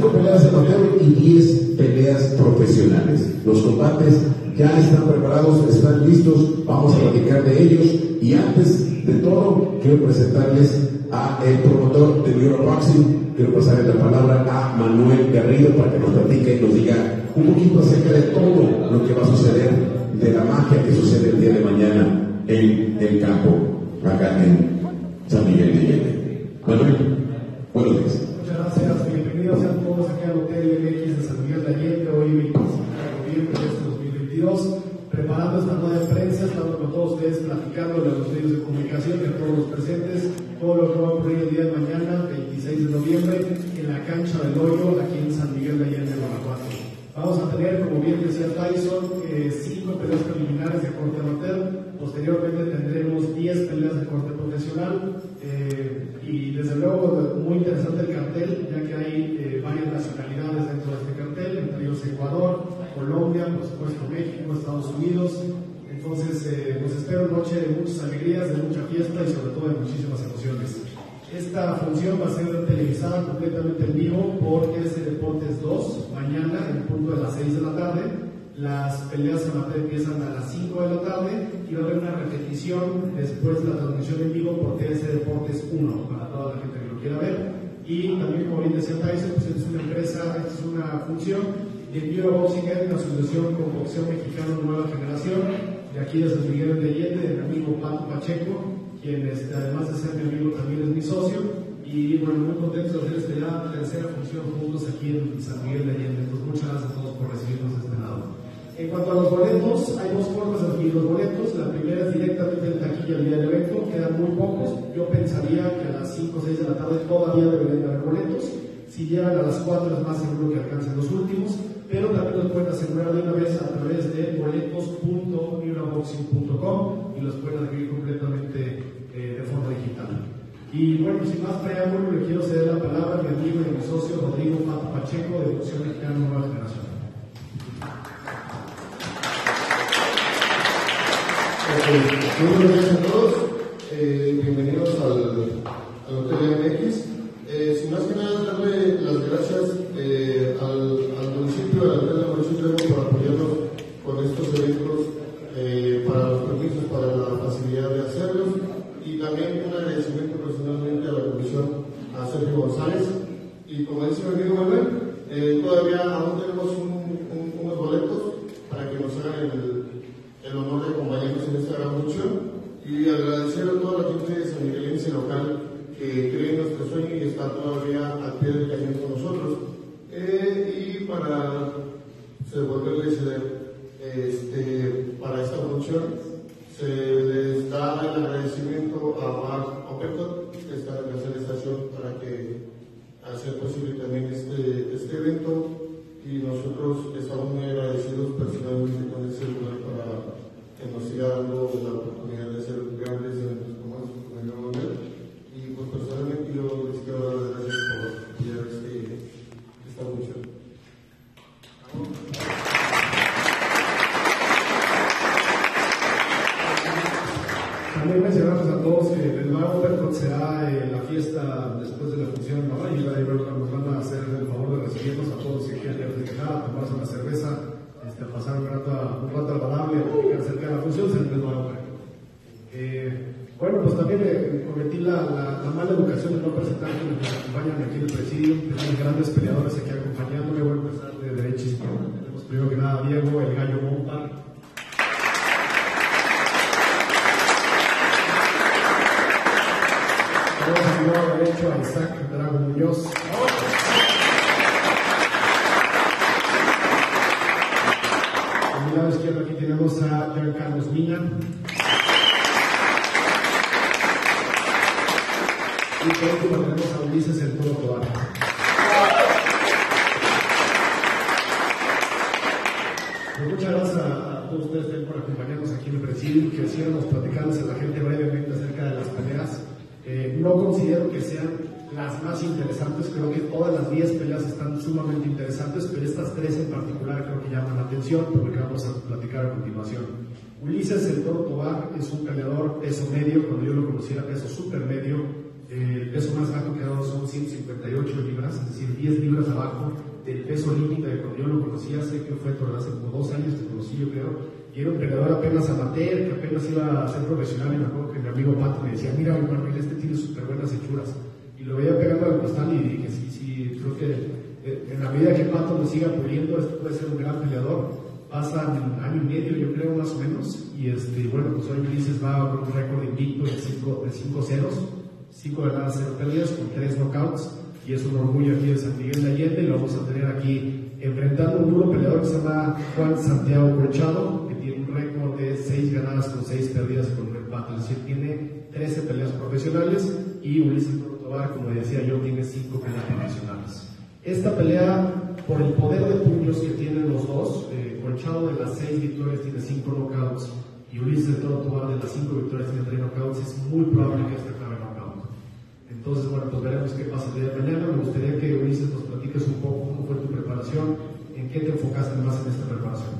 5 peleas amateur y 10 peleas profesionales. Los combates ya están preparados, están listos, vamos a platicar de ellos. Y antes de todo, quiero presentarles a el promotor de Euroboxing. Quiero pasarle la palabra a Manuel Garrido para que nos platique y nos diga un poquito acerca de todo lo que va a suceder, de la magia que sucede el día de mañana en el campo, acá en San Miguel de Allende. Manuel, buenos días. Muchas gracias, bienvenidos sean todos aquí al Hotel MX de San Miguel de Allende, hoy 25 de noviembre de este 2022, preparando esta rueda de prensa, estando con todos ustedes platicando de los medios de comunicación y a todos los presentes, todo lo que va a ocurrir el día de mañana, 26 de noviembre, en la cancha del Hoyo, aquí en San Miguel de Allende, Guanajuato. Vamos a tener, como bien decía Tyson, 5 peleas preliminares de corte amateur. Posteriormente tendremos 10 peleas de corte profesional. Y desde luego, muy interesante el cartel, ya que hay varias nacionalidades dentro de este cartel, entre ellos Ecuador, Colombia, por supuesto México, Estados Unidos. Entonces, nos espera una noche de muchas alegrías, de mucha fiesta y sobre todo de muchísimas emociones. Esta función va a ser televisada completamente en vivo por TC Deportes 2, mañana en punto de las 6 de la tarde. Las peleas amateur empiezan a las 5 de la tarde y va a haber una repetición después de la transmisión en vivo por TC Deportes 1 para toda la gente que lo quiera ver. Y también, como bien decía Tyson, pues es una empresa, esta es una función de Euroboxing, una asociación con boxeo mexicano nueva generación, de aquí de San Miguel de Allende, de mi amigo Pato Pacheco, quien además de ser mi amigo también es mi socio, y bueno, muy contentos de hacer esta tercera función juntos aquí en San Miguel de Allende. Entonces, muchas gracias a todos por recibirnos de este lado. En cuanto a los boletos, hay 2 formas de adquirir los boletos. La primera es directamente en taquilla el día del evento, quedan muy pocos. Yo pensaría que a las 5 o 6 de la tarde todavía deberían haber boletos. Si llegan a las 4 es más seguro que alcancen los últimos, pero también los pueden asegurar de una vez a través de boletos.euroboxing.com y los pueden adquirir completamente de forma digital. Y bueno, sin más preámbulo, le quiero ceder la palabra a mi amigo y mi socio Rodrigo Pato Pacheco de Boxeo Mexicano Nueva Generación. Muy buenos días a todos, bienvenidos al Hotel MX. Sin más que nada, darle las gracias al municipio, al alcalde del municipio por apoyarnos con estos eventos, para los permisos, para la facilidad de hacerlos, y también un agradecimiento personalmente a la comisión, a Sergio González. Y como dice mi amigo Manuel, todavía aún tenemos unos boletos para que nos hagan el honor de acompañarnos en esta gran función, y agradecer a toda la gente de San Miguelense local que cree en nuestro sueño y está todavía al pie del cañón con nosotros. Y para devolverles para esta función, se les da el agradecimiento a Mark Oppercott, que está en la tercera estación, para que hacer posible también este evento, y nosotros estamos muy agradecidos personalmente con ese lugar para que nos siga dando la oportunidad de hacer grandes eventos como estos, como el Manuel. Y pues personalmente yo les quiero dar las gracias por apoyar esta función. También mencionamos a todos que el nuevo Oppercott será la fiesta después de la función, ¿no? Y la nos van a hacer el favor de recibirnos a todos que quieran festejar, a tomarse una cerveza, a pasar un rato agradable, a platicar acerca de la función, será el nuevo Oppercott. Bueno, pues también cometí la mala educación de no presentar a quienes nos acompañan aquí en el presidio. Tenemos grandes peleadores aquí acompañándome. Voy a empezar de derecha a izquierda. Tenemos primero que nada a Diego, el Gallo Monta. Tenemos a mi lado derecho a Isaac Drago Muñoz. A mi lado izquierdo aquí tenemos a Jean Carlos Mina. Y por último tenemos a Ulises el Toro Tobar. Pues muchas gracias a todos ustedes por acompañarnos aquí en el presidio. Quisiéramos platicarles a la gente brevemente acerca de las peleas. No considero que sean las más interesantes, creo que todas las 10 peleas están sumamente interesantes, pero estas 3 en particular creo que llaman la atención por lo que vamos a platicar a continuación. Ulises el Toro Tobar es un peleador peso medio, cuando yo lo conocí era peso super medio. El peso más bajo que ha dado son 158 libras, es decir, 10 libras abajo del peso límite de cuando yo lo conocí, sé que fue hace como 2 años que conocí, yo creo, y era un peleador apenas amateur, que apenas iba a ser profesional, y me acuerdo que mi amigo Pato me decía, mira, Manuel, este tiene súper buenas hechuras, y lo veía pegando al costal y dije, sí, creo que en la medida que Pato me siga puliendo, esto puede ser un gran peleador. Pasa un año y medio, yo creo, más o menos, y bueno, pues hoy Ulises va con un récord invicto de 5 ceros, 5 ganadas, 0 perdidas, con 3 knockouts, y es un orgullo aquí de San Miguel de Allende. Lo vamos a tener aquí enfrentando a un duro peleador que se llama Juan Santiago Corchado, que tiene un récord de 6 ganadas con 6 perdidas con un empate, es decir, tiene 13 peleas profesionales, y Ulises Tobar, como decía yo, tiene 5 peleas profesionales. Esta pelea, por el poder de puños que tienen los dos, Corchado de las 6 victorias tiene 5 knockouts, y Ulises Tobar de las 5 victorias tiene 3 knockouts, es muy probable que esta acabe knockout. Entonces, bueno, pues veremos qué pasa el día de mañana. Me gustaría que Ulises nos platiques un poco cómo fue tu preparación, en qué te enfocaste más en esta preparación.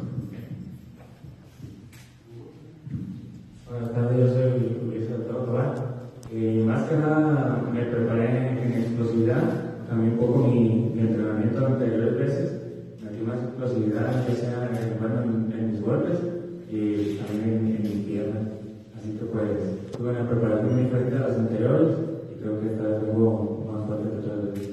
Buenas tardes, yo soy Ulises Tobar. Más que nada me preparé en explosividad, cambié un poco mi entrenamiento anteriores veces, metí más explosividad, ya sea en mis golpes y también en mi pierna. Así que pues tuve una preparación muy diferente a las anteriores y creo que esta vez vengo más fuerte que otras veces.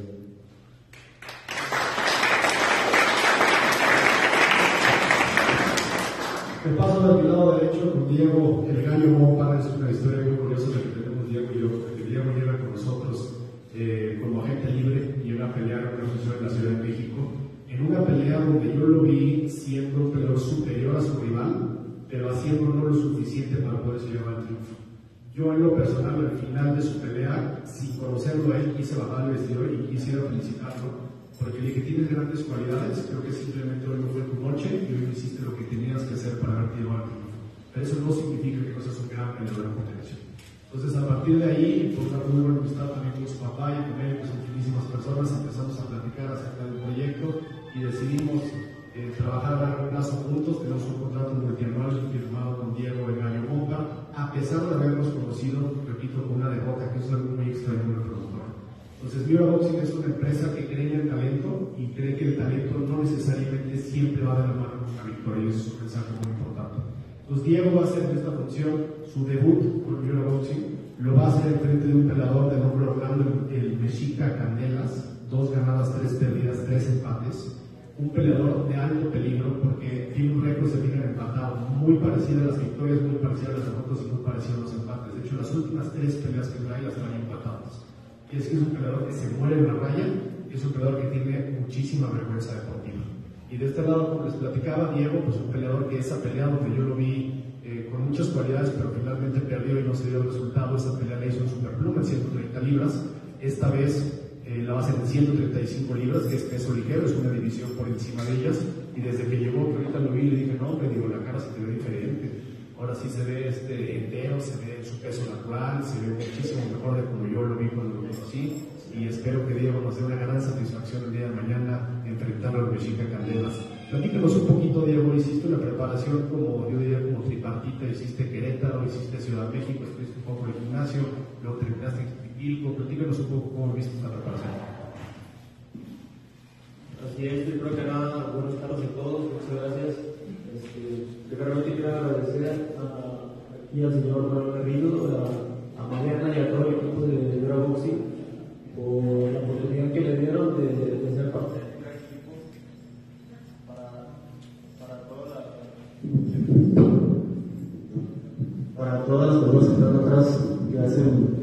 Me paso del lado derecho con Diego El Gallo Mompa. Es una historia muy curiosa la que tenemos Diego y yo, porque Diego llega con nosotros como agente libre y una pelea que organizó en la Ciudad de México, en una pelea donde yo lo vi siendo un peleador superior a su rival, pero haciendo no lo suficiente para poder llevar al triunfo. Yo en lo personal, al final de su pelea, sin conocerlo a él, quise bajar el vestidor y quisiera felicitarlo, porque le dije, tienes grandes cualidades, creo que simplemente hoy no fue tu noche y hoy hiciste lo que tenías que hacer para haberte llevado al triunfo. Pero eso no significa que no seas un gran peleador en potencia. Entonces, a partir de ahí, por una muy buena amistad también con su papá y con él, pues muchísimas personas, empezamos a platicar acerca del proyecto y decidimos trabajar a largo plazo juntos. Tenemos un contrato multianual firmado con Diego El Gallo Mompa, a pesar de habernos conocido, repito, con una derrota, que es algo muy extraño en el productor. Entonces, Miura Boxing es una empresa que cree en el talento y cree que el talento no necesariamente siempre va de la mano con una victoria, y eso es un mensaje muy importante. Entonces, Diego va a hacer en esta función su debut con Miura Boxing, lo va a hacer en frente de un peleador de nombre Orlando, el Mexica Candelas, 2 ganadas, 3 perdidas, 3 empates. Un peleador de alto peligro porque tiene un récord, se fijan, empatado, muy parecido a las victorias, muy parecido a las derrotas y muy parecido a los empates. De hecho, las últimas 3 peleas que trae las trae empatadas. Y es que es un peleador que se muere en la raya, y es un peleador que tiene muchísima vergüenza deportiva. Y de este lado, como les platicaba, Diego, pues un peleador que esa pelea donde yo lo vi con muchas cualidades, pero finalmente perdió y no se dio el resultado. Esa pelea la hizo en superpluma, en 130 libras. Esta vez la va a hacer en 135 libras, que es peso ligero, es una división por encima de ellas. Y desde que llegó, que ahorita lo vi, le dije, no, hombre, digo, la cara se te ve diferente. Ahora sí se ve entero, se ve en su peso natural, se ve muchísimo mejor de como yo lo vi cuando lo conocí. Y espero que Diego nos dé una gran satisfacción el día de mañana enfrentarlo al Mexica Candelas. Platícanos un poquito, Diego. Hiciste una preparación como, yo diría, como tripartita. Hiciste Querétaro, hiciste Ciudad de México, estuviste un poco en el gimnasio, luego terminaste en Quilco. Platícanos un poco cómo viste esta preparación. Así es, primero que nada, buenas tardes a todos, muchas gracias. Primeramente quiero agradecer aquí al señor Manuel Garrido, a Mariana y a todo el equipo de Miura Boxing por la oportunidad que le dieron de ser parte de un gran equipo para todas las personas que están atrás, que hacen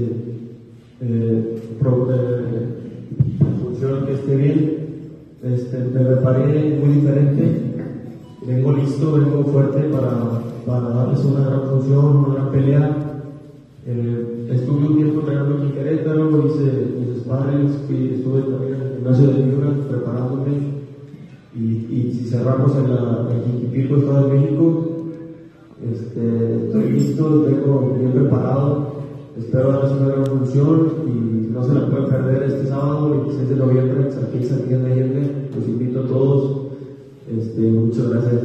la función que esté bien. Me preparé muy diferente, vengo listo, vengo fuerte para darles una gran función, una gran pelea. Estuve un tiempo entrenando aquí en Querétaro, hice mis sparrings, estuve también en el gimnasio de Miura preparándome, y si cerramos en Jiquipilco, Estado de México, estoy listo, vengo bien preparado. Espero darles una gran función y no se la pueden perder este sábado, 26 de noviembre, aquí en San Miguel de Allende. Los invito a todos. Muchas gracias.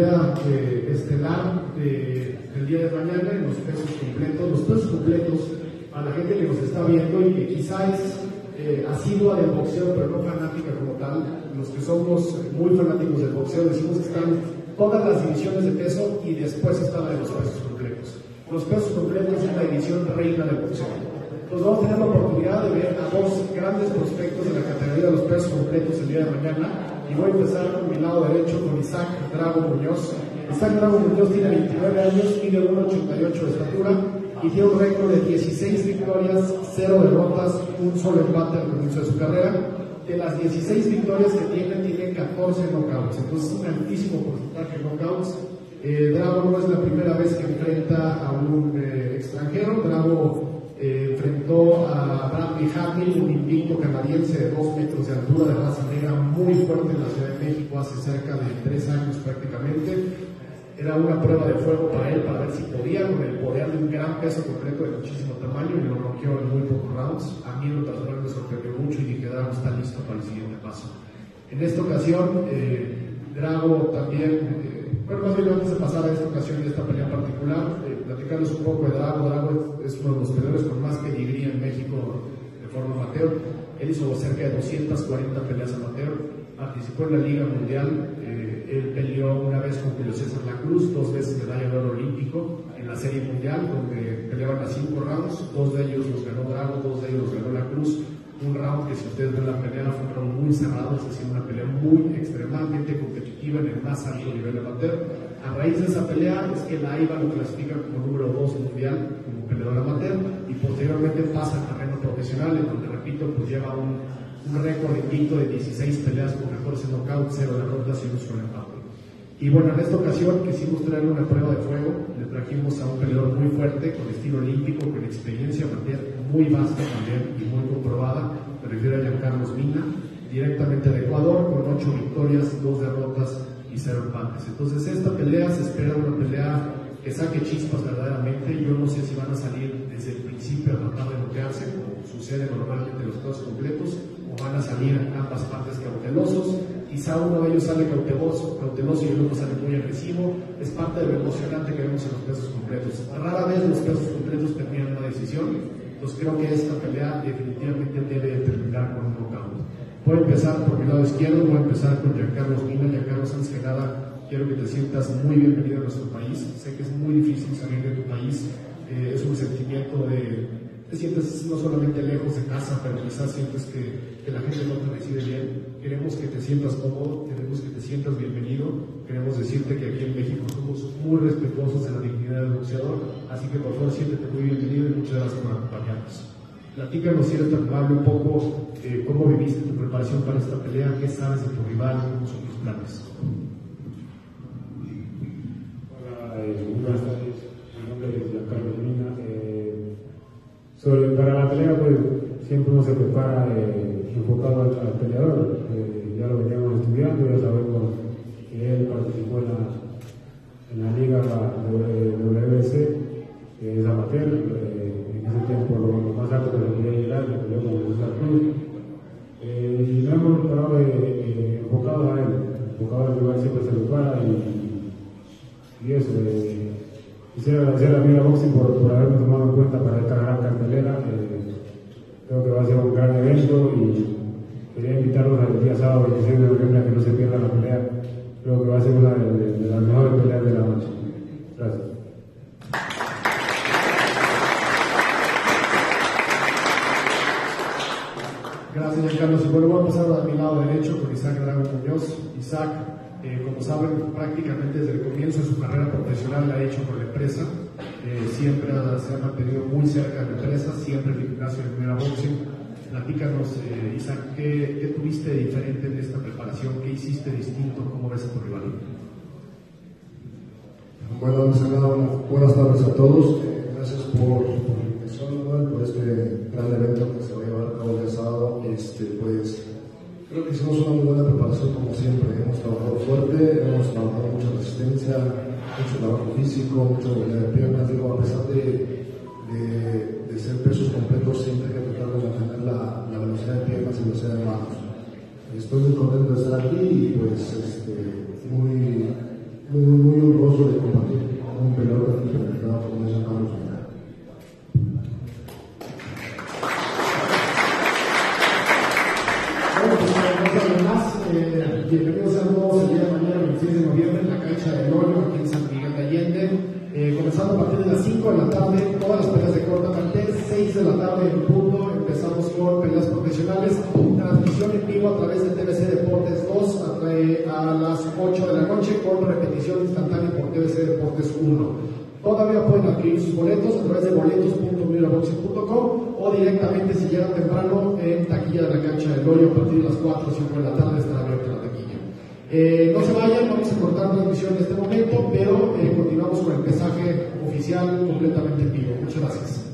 pelea estelar del día de mañana en los pesos completos. Los pesos completos, a la gente que nos está viendo y que quizá es asidua del boxeo, pero no fanática como tal, los que somos muy fanáticos del boxeo decimos que están todas las divisiones de peso y después está la de los pesos completos. Los pesos completos es la división reina del boxeo. Entonces vamos a tener la oportunidad de ver a dos grandes prospectos de la categoría de los pesos completos el día de mañana. Y voy a empezar con mi lado derecho con Isaac Drago Muñoz. Isaac Drago Muñoz tiene 29 años, mide 1.88 de estatura y tiene un récord de 16 victorias, 0 derrotas, un solo empate al comienzo de su carrera. De las 16 victorias que tiene 14 knockouts, entonces un altísimo porcentaje de knockouts. Drago no es la primera vez que enfrenta a un extranjero. Drago enfrentó a Bradley Hamill, un invicto canadiense de 2 metros de altura, de raza negra, muy fuerte en la Ciudad de México hace cerca de 3 años prácticamente. Era una prueba de fuego para él, para ver si podía, con el poder de un gran peso completo de muchísimo tamaño, y lo noqueó en muy pocos rounds. A mí en lo personal me sorprendió mucho y dije, Drago está listo para el siguiente paso. En esta ocasión, Drago también, más bien antes de pasar a esta ocasión y esta pelea en particular, platicarles un poco de Drago. Drago es uno de los peleadores con más pedigrí en México de forma amateur. Él hizo cerca de 240 peleas amateur, participó en la Liga Mundial. Él peleó una vez con Julio César La Cruz, 2 veces medalla de oro olímpico en la Serie Mundial, donde peleaban a 5 rounds, 2 de ellos los ganó Drago, 2 de ellos los ganó La Cruz. Un round que, si ustedes ven la pelea, fue un round muy cerrado, es decir, una pelea muy extremadamente competitiva en el más alto nivel amateur. A raíz de esa pelea es que la AIBA lo clasifica como número 2 mundial como peleador amateur, y posteriormente pasa al terreno profesional, en donde, repito, pues lleva un récord invicto de 16 peleas con 14 knockouts, 0 derrotas y un solo empate. Y bueno, en esta ocasión quisimos traer una prueba de fuego. Le trajimos a un peleador muy fuerte, con estilo olímpico, con experiencia amateur muy vasta también y muy comprobada. Me refiero a Giancarlos Mina, directamente de Ecuador, con 8 victorias, 2 derrotas y 0 empates. Entonces esta pelea se espera una pelea que saque chispas verdaderamente. Yo no sé si van a salir desde el principio a tratar de noquearse, como sucede normalmente en los pesos completos, o van a salir ambas partes cautelosos. Quizá uno de ellos sale cauteloso y el otro sale muy agresivo. Es parte de lo emocionante que vemos en los pesos completos. Rara vez los pesos completos terminan una decisión. Entonces creo que esta pelea definitivamente debe terminar con un knockout. Voy a empezar por mi lado izquierdo, voy a empezar con Giancarlos Mina. Giancarlos, antes que nada, quiero que te sientas muy bienvenido a nuestro país. Sé que es muy difícil salir de tu país. Es un sentimiento de... Te sientes no solamente lejos de casa, pero quizás sientes que la gente no te recibe bien. Queremos que te sientas cómodo, queremos que te sientas bienvenido. Queremos decirte que aquí en México somos muy respetuosos de la dignidad del boxeador, así que por favor siéntete muy bienvenido y muchas gracias por acompañarnos. Platícanos, si eres tan amable, un poco cómo viviste tu preparación para esta pelea, qué sabes de tu rival, cómo son tus planes. Hola, buenas tardes. Mi nombre es Giancarlos Mina. Para la pelea, pues siempre uno se prepara enfocado al peleador. Ya lo veníamos estudiando, ya sabemos que él participó en la liga WBC, que es amateur. En ese tiempo lo más alto que se podía llegar, le peleó con Julio César Cruz. Y nos hemos preparado enfocado a él, enfocado al rival, siempre se prepara y eso. Quisiera agradecer a Mira Boxing por haberme tomado en cuenta para esta gran cartelera. Creo que va a ser un gran evento y quería invitarlos al día sábado 26 de noviembre a que no se pierdan la pelea. Creo que va a ser una de las mejores peleas de la noche. Gracias. Gracias, Giancarlos. Y bueno, voy a pasar a mi lado derecho con Isaac Drago Muñoz. Isaac, como saben, prácticamente desde el comienzo de su carrera profesional la ha hecho con la empresa. Siempre se ha mantenido muy cerca de la empresa, siempre en el gimnasio de Mira Boxing. Platícanos, Isaac, ¿qué tuviste de diferente en esta preparación? ¿Qué hiciste distinto? ¿Cómo ves a tu rival? Bueno, buenas tardes a todos. Gracias por la invitación, por este gran evento que se va a llevar a cabo el sábado. Pues creo que hicimos una muy buena preparación, como siempre. Hemos trabajado fuerte, hemos trabajado mucha resistencia, mucho trabajo físico, mucho movilidad de piernas. Digo, a pesar de ser pesos completos, siempre hay que tratar de mantener la velocidad de piernas y velocidad de manos. Estoy muy contento de estar aquí y pues muy muy honroso de compartir con un peleador tan experimentado como es Carlos Andrade. Bueno, pues no saben más. Bienvenidos a todos el día de mañana, 26 de noviembre, en la cancha del Hoyo, aquí en San Miguel de Allende. Comenzando a partir de las 5 de la tarde, todas las peleas de corta cartel, 6 de la tarde en punto, empezamos con peleas profesionales, transmisión en vivo a través de TVC Deportes 2 a las 8 de la noche, con repetición instantánea por TVC Deportes 1. Todavía pueden adquirir sus boletos a través de boletos.miraboxing.com o directamente si llegan temprano en taquilla de la cancha del Hoyo a partir de las 4 o 5 de la tarde estará abierta la taquilla. No se vayan, vamos a cortar transmisión en este momento, pero continuamos con el pesaje oficial completamente en vivo. Muchas gracias.